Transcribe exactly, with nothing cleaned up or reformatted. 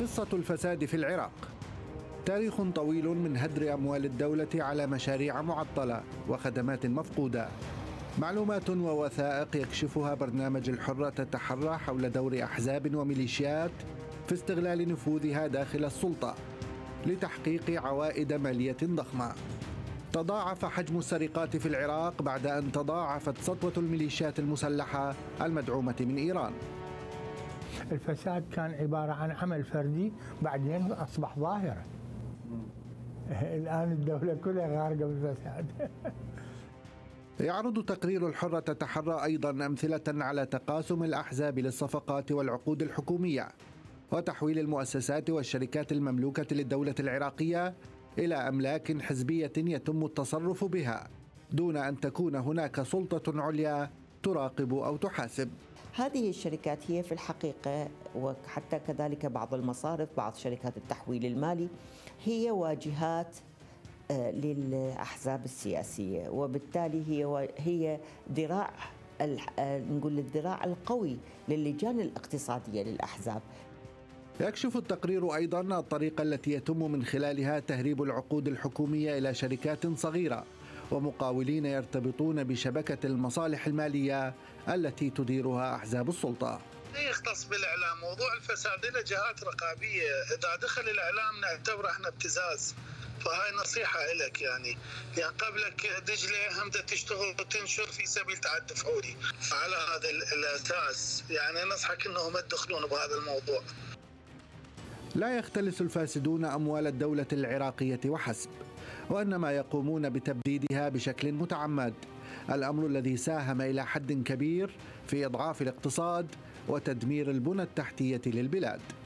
قصة الفساد في العراق. تاريخ طويل من هدر أموال الدولة على مشاريع معطلة وخدمات مفقودة. معلومات ووثائق يكشفها برنامج الحرة تتحرى حول دور أحزاب وميليشيات في استغلال نفوذها داخل السلطة لتحقيق عوائد مالية ضخمة. تضاعف حجم السرقات في العراق بعد أن تضاعفت سطوة الميليشيات المسلحة المدعومة من إيران. الفساد كان عبارة عن عمل فردي، بعدين أصبح ظاهرة. الآن الدولة كلها غارقة بالفساد. يعرض تقرير الحرة تتحرى أيضا أمثلة على تقاسم الأحزاب للصفقات والعقود الحكومية وتحويل المؤسسات والشركات المملوكة للدولة العراقية إلى أملاك حزبية يتم التصرف بها دون أن تكون هناك سلطة عليا تراقب أو تحاسب. هذه الشركات هي في الحقيقة، وحتى كذلك بعض المصارف، بعض شركات التحويل المالي، هي واجهات للأحزاب السياسية، وبالتالي هي هي ذراع نقول الذراع القوي للجان الاقتصادية للأحزاب. يكشف التقرير أيضا الطريقة التي يتم من خلالها تهريب العقود الحكومية إلى شركات صغيرة ومقاولين يرتبطون بشبكة المصالح المالية التي تديرها أحزاب السلطة. يختص بالإعلام موضوع الفساد له جهات رقابية، إذا دخل الإعلام نعتبره احنا ابتزاز، فهاي نصيحة لك يعني يعني قبلك دجلة همدة تشتغل وتنشر في سبيل تعد فعولي على هذا الأساس، يعني نصحك أنهم يدخلون بهذا الموضوع. لا يختلس الفاسدون أموال الدولة العراقية وحسب، وإنما يقومون بتبديدها بشكل متعمد، الأمر الذي ساهم إلى حد كبير في إضعاف الاقتصاد وتدمير البنى التحتية للبلاد.